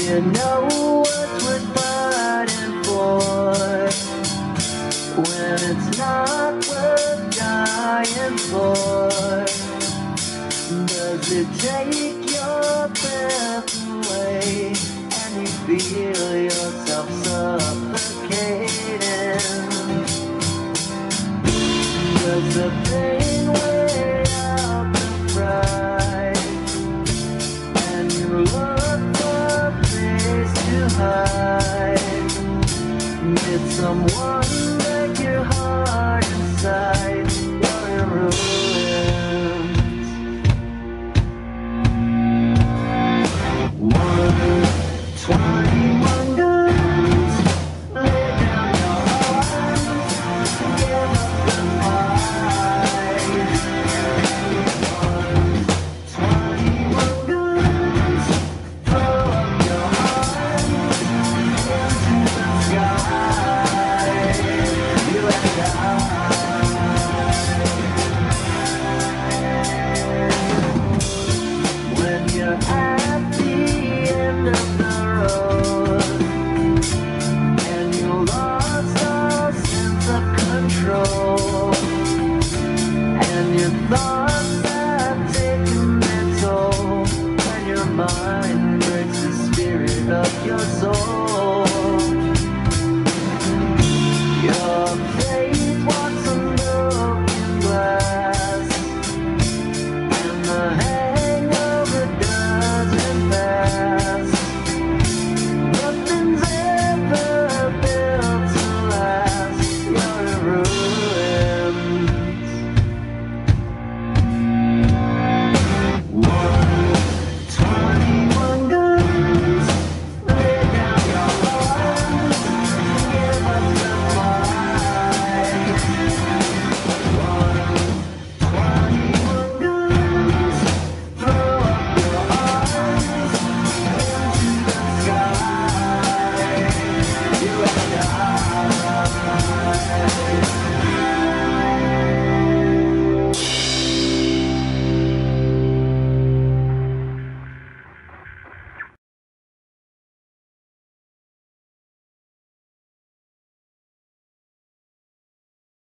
you know what's worth fighting for when it's not worth dying for? Does it take your breath away and you feel yourself suffocating? Does the pain weigh out the pride and you look for a place to hide? Did someone break your heart inside? You're in ruins. 121 guns, lay down your arms, give up the fight. 121 guns, throw up your arms into the sky. You and I. When you're at the end of the road and you lost all sense of control and your thoughts have taken their toll and your mind breaks the spirit of your soul.